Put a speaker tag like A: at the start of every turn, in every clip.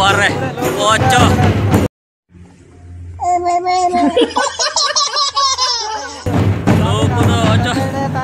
A: बारे ओचो ओचो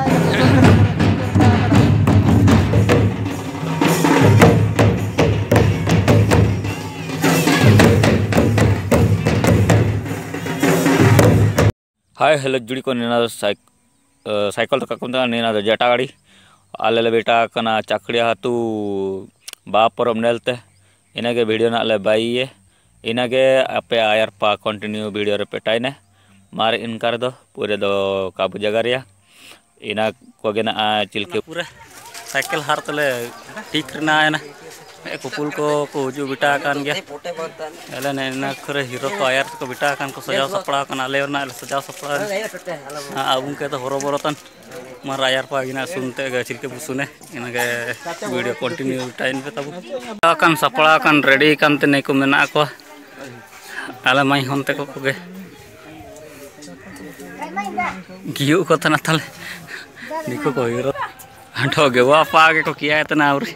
A: hi hello जुड़ी को नेना साइकिल तक नेना जटा गाड़ी आले बेटा कना चाकड़िया हातू बाप परम नेलते इनागे वीडियो नाले बाइये इनागे आपे आयर पा कंटिन्यू वीडियो रे पेटाइने मार इनकार दो पूरे दो काबू जगह रिया इना कोगे ना चिलके पूरे साइकिल हार तले ठीक ना है ना कुकुल को हजू बिटा कान गया एले नेना खरे हीरो को आयर को बिटा कान को सजाव सपड़ा कान आले ना सजाव सपड़ा अब उनके तो हरो बरोतन मार आयर पा गिना सुनते गे चिलके बुसुने इनागे वीडियो कंटिन्यू टाइम पे तब कान सपड़ा कान रेडी कान ते नै को मेना को आले माई होनते को कोगे गियो को तना तले निको को हीरो हटो गे वापा के को किया तना औरी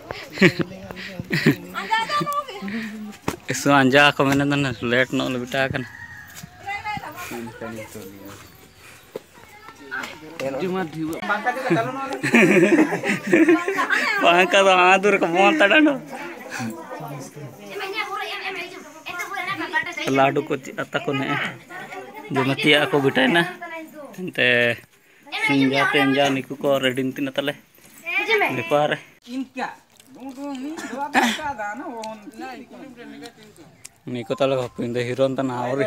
A: इसो अंजा को मैंने तो लेट नो बिटा कन पांका तो आदुर को मोन तडनो लाडू को अता को ने जो मतिया को बिटा ना ते संजा तेंजा निकु को रेडी तिन तले निपार निको तले पिंदे हीरोन तना और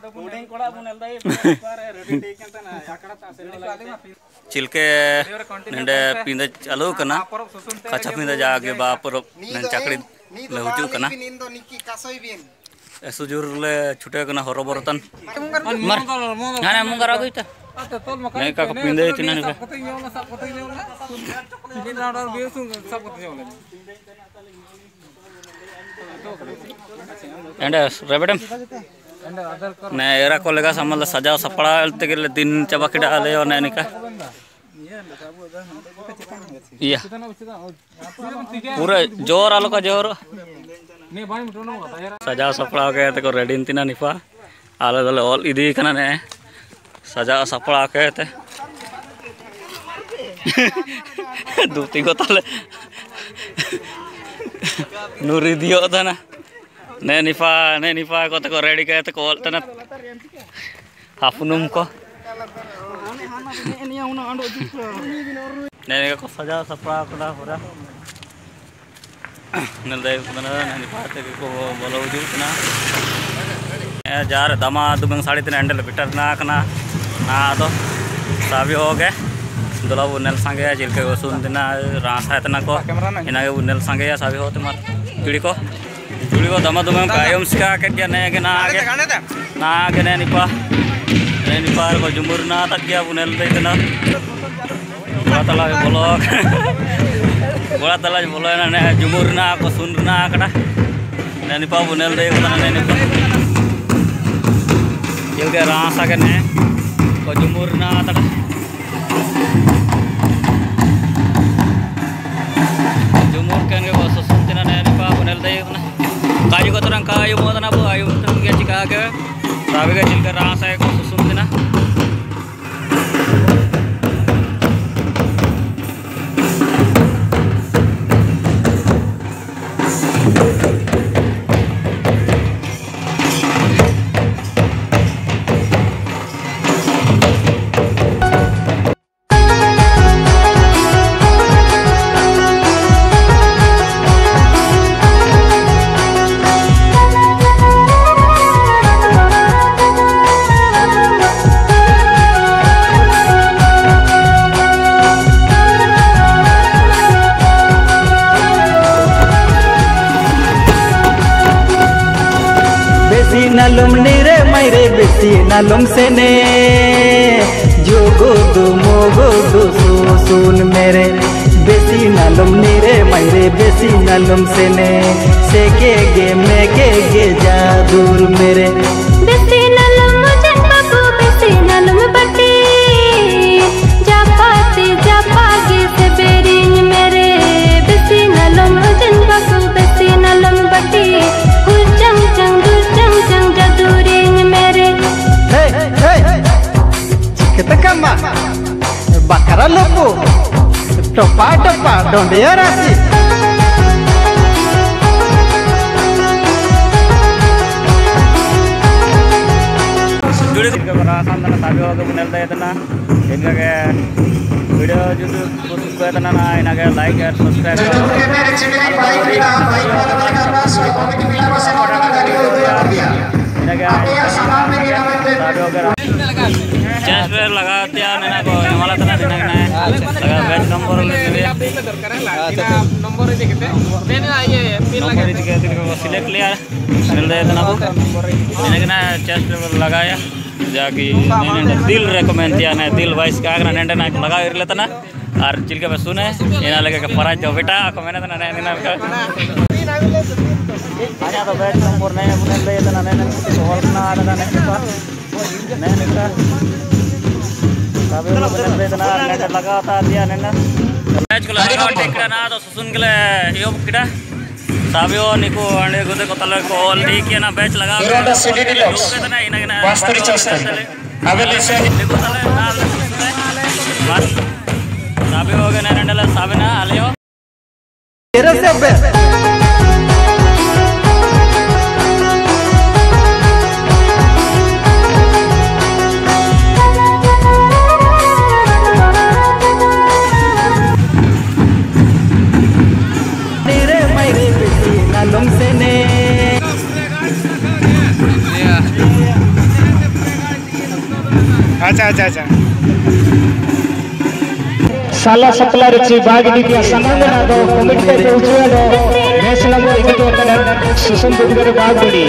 A: चिलके नंडे पिंदे चालू कना कच्चा पिंदे जागे बापर नन चाकड़ी ले हुजू कना सुजुर ले छुटे कना हरो बरतन मर हाने मुंगर आगई त नहीं का पिंदे तिना ने एंडे रेबडम ने एरा कोलेगा समल सजाव सपड़ा तेगे दिन चबा किडा आले और नेनिका या पूरा जोर आलो का जोर सजाव सपड़ा के ते को रेडी तिना निपा आले दले ऑल इदी कना ने सजाव सपड़ा के ते दूती को तले नूरी दियो तना ने निपा को ते को रेडी के ते को तना हाफनुम को ने को सजा सपड़ा कदा होरा नल दे तना ने निपा ते को बोलो उजू तना ए जार दमा दुबंग साड़ी तना एंडल बिटर ना कना ना दो साबी हो गए दोला उन्नल संगे चिलके को सुन दिना रास है तना को इना के उन्नल संगे या साबी होते मत जुड़ी को दमा दुबंग कायम सिका के ने ना आगे ने निपा को जुमुर ना तक गया उन्नल दे तना बड़ा तला बोलो ना जुमुर ना को सुन ना कटा ने निपा उन्नल दे तना ने निपा चिलके रास आगे ने को जुमुर ना तक काजू को तरंग कायु मोदना बो आयु तरंग के चिका के साबे के चिलकर रास है को सुसुम देना
B: नलुम नीरे मैरे बेसी नलुम सेने जोगो दो मोगो दो सुन मेरे बेसी नलुम नीरे मैरे बेसी नलुम सेने सेके गे मेके गे जादूर मेरे
C: बेसी नलुम मुझे बाबू बेसी नलुम बटी जापाती जापागी से बेरिंग मेरे बेसी नलुम मुझे बाबू बेसी नलुम बटी
B: टपा टपा डोंडिया राशि
A: वीडियो जो लाइक और सब्सक्राइब लगाते बैच नंबर सिलेक्ट लिया चेस्ट लगाया जाकि दिल रेकमेंड दिया ना दिल वाइस का नेंडे ना लगा इरलेतना और चिलके पे सुने इना लगे के फराज जो बेटा को मैंने तना नेना का आजा तो बैच नंबर ने मुने ले तना ने होल ना आदा ने का ने का तबे मुने ले तना नेंडे लगाता दिया नेना बैच को लगा टेकरा ना तो सुन के यो किडा साबियो निको अंडे गुदे को तले को ऑल डी के ना बैच लगा के सिटी डिलक्स वास्तरी चौसठ अगले से निको तले नाल बस साबियो हो गए नंडला साबिना आलियो
B: तेरे से बे
D: अच्छा साला सप्लायर ची बाग नीति संबंधना दो कमिटी पे उचवे दो मैच नंबर 1 के कदर सुसन दुर्गर बाग बड़ी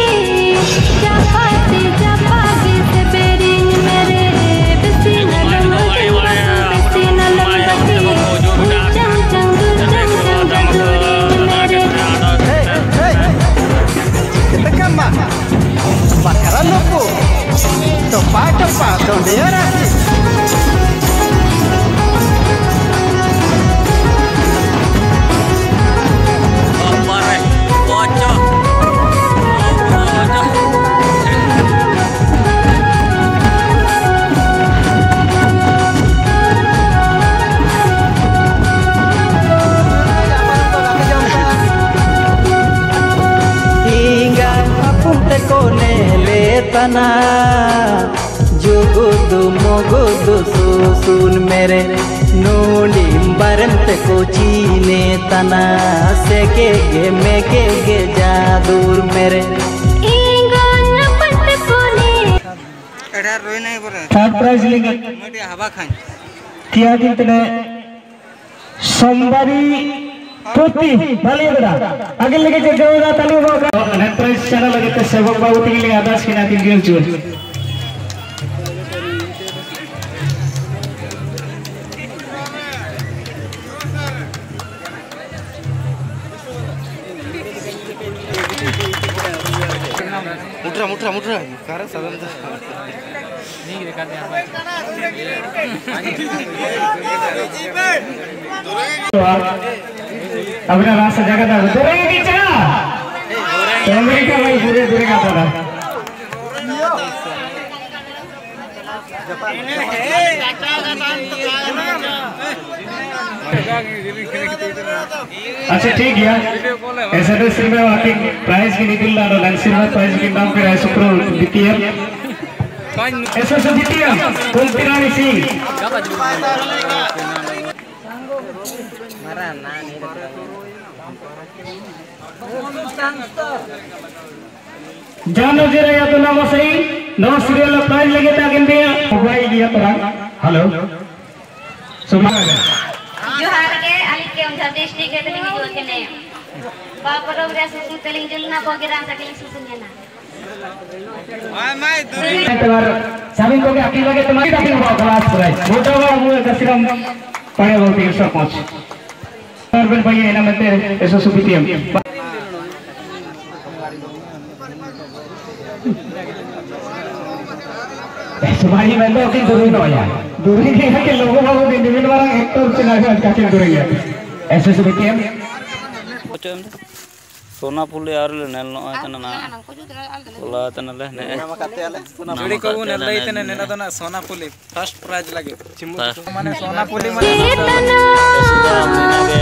B: टपा टपा डोंडिया राशि तना जुगुदु मोगुदु सुन मेरे नोडी बरम ते को चीने तना सेके गे मेके गे जादूर मेरे
D: थर्ड प्राइज लेंगे किया कितने सोमवारी प्रति भले बड़ा आगे लेके जगह ताली होगा नेक्स्ट प्राइज चैनल लगे तो सेवक बाबू के लिए आदास की नाती गिर जोर
E: मुठरा कारण साधन
D: अपना रास्ता जगह था दूरेंगे की चला अमेरिका भाई दूरे का था अच्छा ठीक है ऐसा तो सिर्फ वाकई प्राइस की निकल रहा है लंसीमा प्राइस के नाम पे है सुप्रो द्वितीय ऐसा सब द्वितीय कुलती रानी सिंह जानो जरा या तो नाम सही नौ सीरियल प्राइज लगे था किंतु मोबाइल दिया तो हेलो सुना
C: जो हार के अली के उनका देश ने के तलिंग जो के ने बाप रोगरा से तलिंग जलना पोगेरा तलिंग सुसने ना मैं
D: तुम्हार सभी को के अकेला के तुम्हारी टाइम क्लास प्राइज मोटा हुआ वो कसिरम पढ़े बहुत ही सब पहुंच अर्बन भाई है ना मते ऐसा सुपीटीएम तुम्हारी मैं तो अपनी दूरी ना यार दूरी के है कि लोगों को इंडिविजुअल वाला एक्टर चला है क्या क्या दूरी है ऐसे सुपीटीएम
A: सोनापुली आर ले नेल नय तना ना बोला तना ले ने
E: जुड़ी को ने लई तने नेना तो ना सोनापुली फर्स्ट प्राइज लगे माने सोनापुली माने
A: सुधा